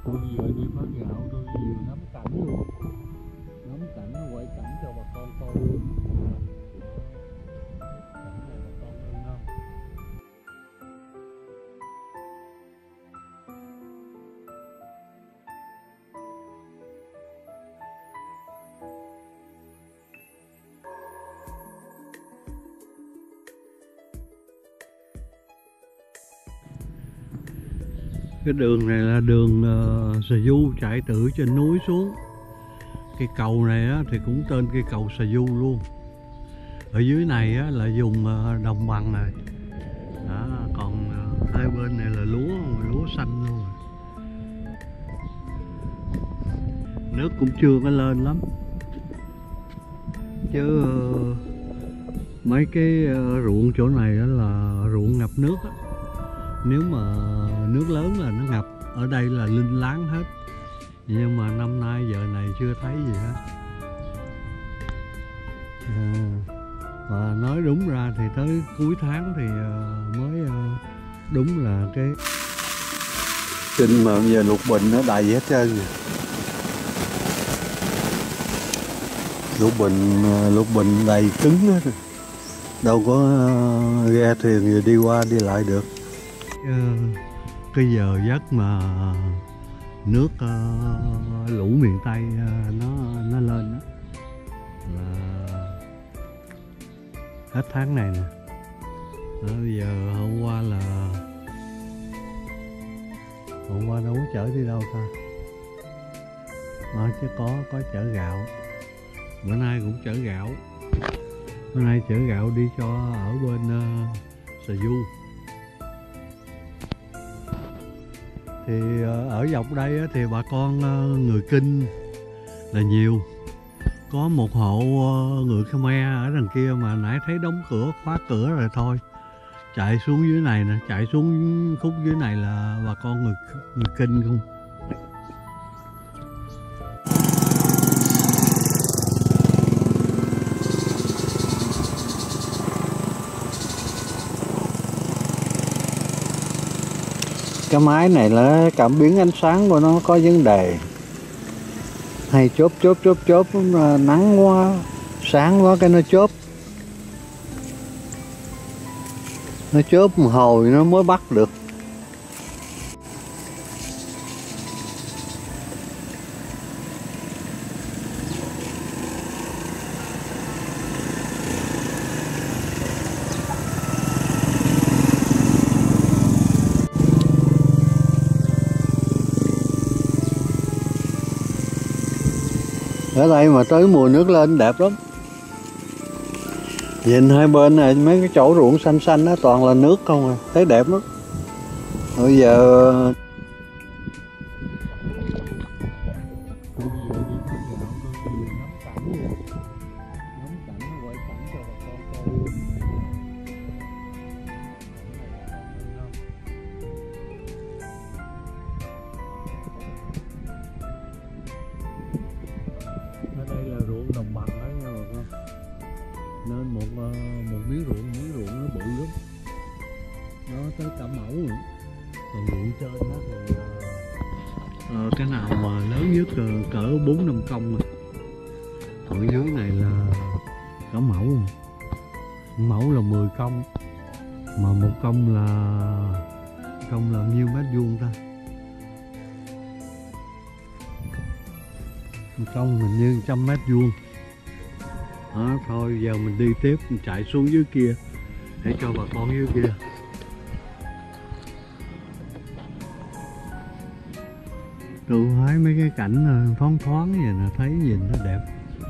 Tôi vừa đi phát gạo, tôi vừa ngắm cảnh luôn, ngắm cảnh, quay cảnh cho bà con coi luôn. Cảnh này bà con ưng không? Cái đường này là đường Sà Du chạy từ trên núi xuống. Cái cầu này á, thì cũng tên cây cầu Sà Du luôn. Ở dưới này á, là vùng đồng bằng này đó, còn hai bên này là lúa xanh luôn. Nước cũng chưa có lên lắm chứ mấy cái ruộng chỗ này đó là ruộng ngập nước á. Nếu mà nước lớn là nó ngập, ở đây là linh láng hết. Nhưng mà năm nay giờ này chưa thấy gì hết. Và nói đúng ra thì tới cuối tháng thì mới đúng là cái kinh mà bây giờ lục bình nó đầy hết trơn. Lục bình đầy cứng hết, đâu có ghe thuyền gì đi qua đi lại được. Cái giờ giấc mà nước lũ miền Tây nó lên đó là hết tháng này nè. Bây giờ hôm qua đâu có chở đi đâu ta. Chứ có chở gạo, bữa nay cũng chở gạo. Bữa nay chở gạo đi cho ở bên Sà Du. Thì ở dọc đây thì bà con người Kinh là nhiều. Có một hộ người Khmer ở đằng kia mà nãy thấy đóng cửa, khóa cửa rồi thôi. Chạy xuống dưới này nè, chạy xuống khúc dưới này là bà con người Kinh không. Cái máy này là cảm biến ánh sáng của nó có vấn đề. Hay chớp nắng quá, sáng quá cái nó chớp. Nó chớp một hồi nó mới bắt được. Ở đây mà tới mùa nước lên đẹp lắm. Nhìn hai bên này mấy cái chỗ ruộng xanh xanh đó toàn là nước không à, thấy đẹp lắm. Bây giờ đồng bằng đấy nha bà con, nên một miếng ruộng nó bự lắm, nó tới cả mẫu nữa. Còn ruộng trên đó thì cái nào mà lớn nhất cỡ 4-5 công rồi. Còn dưới này là cả mẫu, mẫu là 10 công, mà một công là nhiêu mét vuông ta? Công mình như 100 mét vuông. Đó, thôi giờ mình đi tiếp, mình chạy xuống dưới kia để cho bà con dưới kia. Tôi thấy mấy cái cảnh thoáng thoáng vậy nè, thấy nhìn nó đẹp.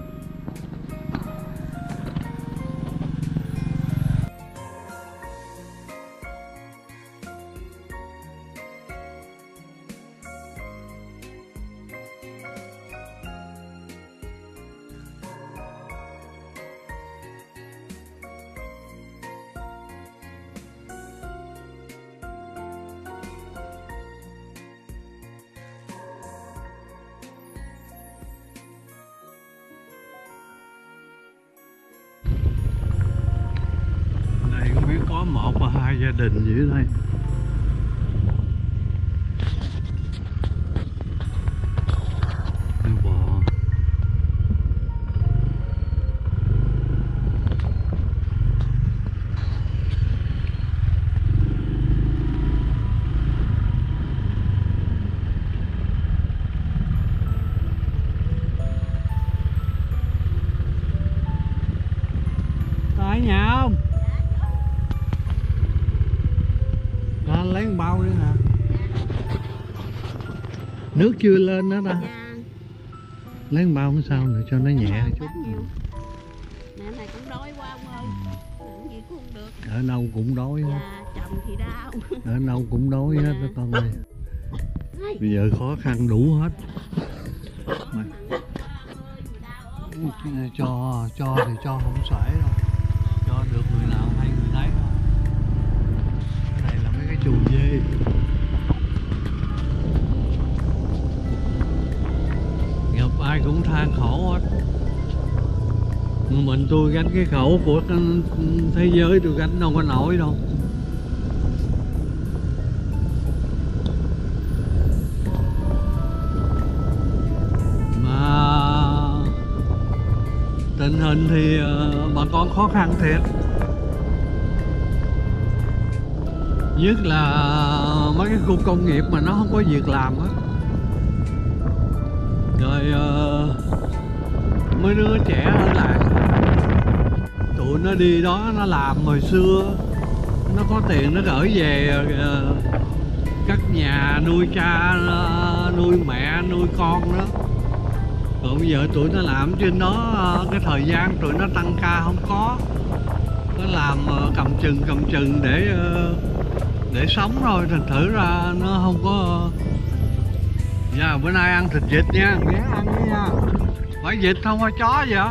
Có 1 và 2 gia đình dưới đây. lấy một bao đi hả? Nước chưa lên đó ta. Lấy một bao sao để cho nó nhẹ chút. Mẹ này cũng đói quá ông ơi. Làm gì cũng không được. Ở đâu cũng đói hết. Chồng thì đau. Ở đâu cũng đói hết đó con ơi. Bây giờ khó khăn đủ hết. Mà cho thì cho không xuể đâu. Cho được người nào hay người nấy thôi. Đây là mấy cái chuồng dê. Gặp ai cũng than khổ hết. Nhưng mình tôi gánh cái khổ của thế giới, tôi gánh đâu có nổi đâu. Mà tình hình thì bà con khó khăn thiệt. Nhất là mấy cái khu công nghiệp mà nó không có việc làm á. Rồi mấy đứa trẻ ở làng tụi nó đi đó nó làm hồi xưa, nó có tiền nó gửi về cất nhà nuôi cha nuôi mẹ nuôi con đó. Còn bây giờ tụi nó làm trên đó cái thời gian tụi nó tăng ca không có, nó làm cầm chừng để sống thôi, thành thử ra nó không có. Dạ bữa nay ăn thịt vịt nha, ghé ăn đi nha. Phải vịt không phải chó vậy?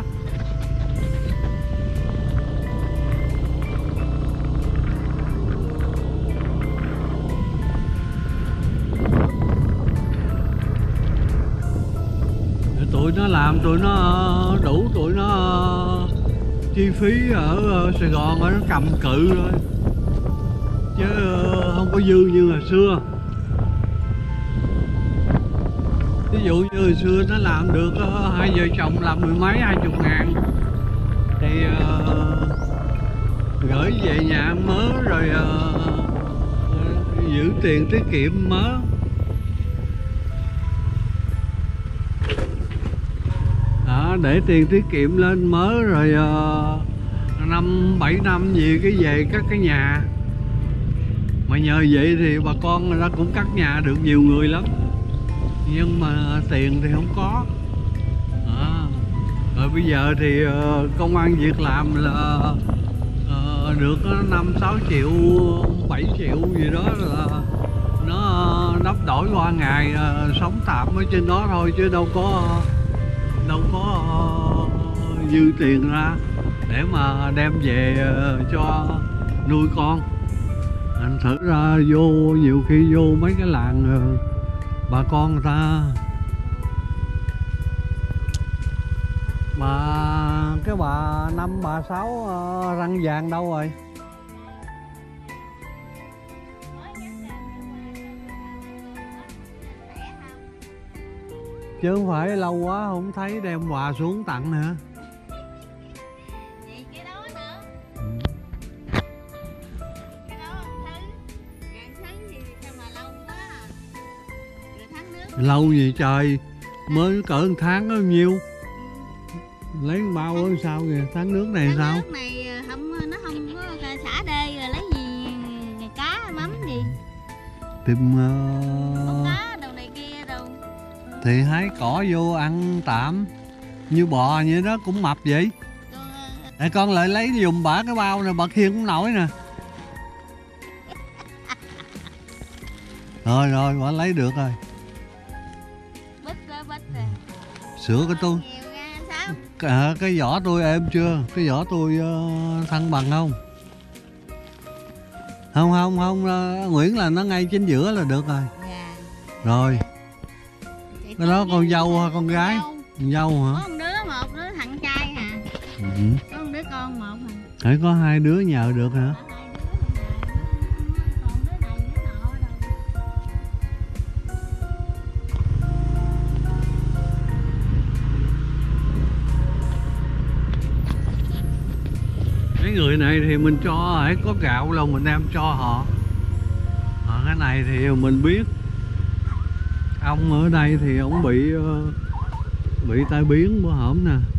Tụi nó làm, tụi nó đủ, tụi nó chi phí ở Sài Gòn nó cầm cự rồi, chứ không có dư như hồi xưa. Ví dụ như hồi xưa nó làm được hai vợ chồng làm 10 mấy 20 ngàn thì gửi về nhà mớ rồi giữ tiền tiết kiệm mớ. Để tiền tiết kiệm lên mớ rồi 5-7 năm gì cái về cất cái nhà. Mà nhờ vậy thì bà con người ta cũng cất nhà được nhiều người lắm, nhưng mà tiền thì không có. Rồi bây giờ thì công ăn việc làm là được 5-6 triệu 7 triệu gì đó là nó đắp đổi qua ngày sống tạm ở trên đó thôi, chứ đâu có dư tiền ra để mà đem về cho nuôi con. Thành thử ra nhiều khi vô mấy cái làng bà con người ta. Mà cái bà 5 bà 6 răng vàng đâu rồi? Chứ không phải lâu quá không thấy đem quà xuống tặng nữa. Cái đó nữa. Cái đó thứ thì sao mà lâu quá à. Rồi tháng nước. Lâu gì trời, mới cỡ 1 tháng đó nhiêu. Lấy bao ở sao kìa, tháng nước này tháng sao? Nước này nó không có xả đê rồi lấy gì cá mắm gì. Tìm Con cá đồ này kia đâu. Thì hái cỏ vô ăn tạm, như bò vậy đó cũng mập vậy. Để con lại lấy dùng bả cái bao này, bà khiêng cũng nổi nè. Rồi bà lấy được rồi. Bít rồi. Sửa cái tôi. Cái vỏ tôi êm chưa? Cái vỏ tôi thăng bằng không? Không, Nguyễn là nó ngay chính giữa là được rồi. Dạ. Rồi. Cái đó con dâu hay con gái? Con dâu hả? Có một đứa, một đứa thằng trai hả? Có một đứa con một hả? Phải có 2 đứa nhờ được hả? Còn đứa này đứa nọ đâu. Mấy người này thì mình cho hãy có gạo đâu mình đem cho họ. Cái này thì mình biết. Ông ở đây thì ông bị tai biến bữa hổm nè.